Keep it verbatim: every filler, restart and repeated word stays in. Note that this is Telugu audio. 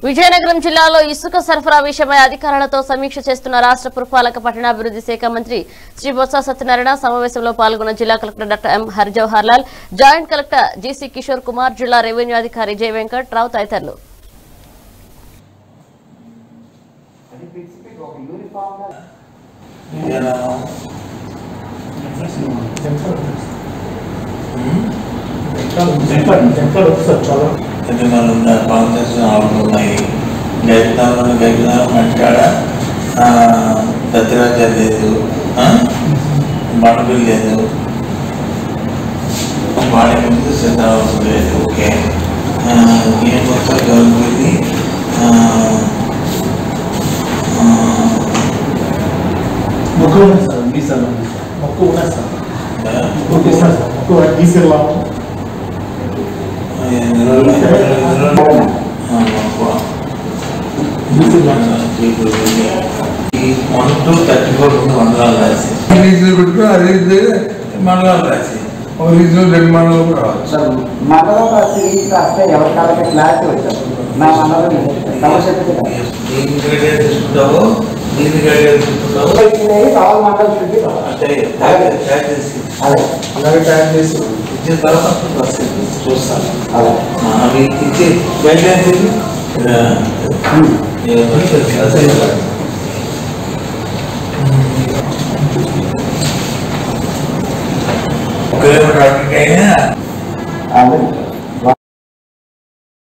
విజయనగరం జిల్లాలో ఇసుక సరఫరా విషయమై అధికారులతో సమీక్ష చేస్తున్న రాష్ట్ర పురపాలక పట్టణాభివృద్ధి శాఖ మంత్రి శ్రీ బొత్స సత్యనారాయణ సమావేశంలో పాల్గొన్న జిల్లా collector doctor M Harijawahar Lal, joint collector GC Kishore Kumar, జిల్లా రెవెన్యూ అధికారి జయ వెంకట్ రావు తదితరులు. కాంగ్రెస్ ఆవులు ఉన్నాయి, గైతాలు గైతాలు మట్టాడ దత్తరాజ లేదు, బండబిల్ లేదు, బాడీ ముందు సిద్ధావసం లేదు. ఓకే, ఏం మొత్తం గవర్నమెంట్ని మొక్కు ఉన్నాయి సార్, డీసెల్ మొక్కు ఉన్నాయి సార్, మొక్కు ఉన్నాయి సార్, మొక్కు diesel one to thirty four మండలాలు రాసి రీజనల్ పెట్టుకుని అదే మండలాలు రాసి ఒక రీజనల్ రెండు మండలాలు కూడా రావాలి సార్. మండలం రాసి రాస్తే ఎవరి కాళ్ళకి క్లారిటీ వచ్చారు. నా మండలం సమస్య దీన్ని గైడ్ తీసుకుంటావో దీన్ని గైడ్ తీసుకుంటావో కావాలి మండలం చుట్టూ అంటే ట్యాగ్ చేసి అలాగే ట్యాగ్ చేసి ఇచ్చిన తర్వాత చూస్తాను. అవి ఇచ్చి గైడ్ లైన్స్ ఇది ఒక కిలోమీటర్ అయినా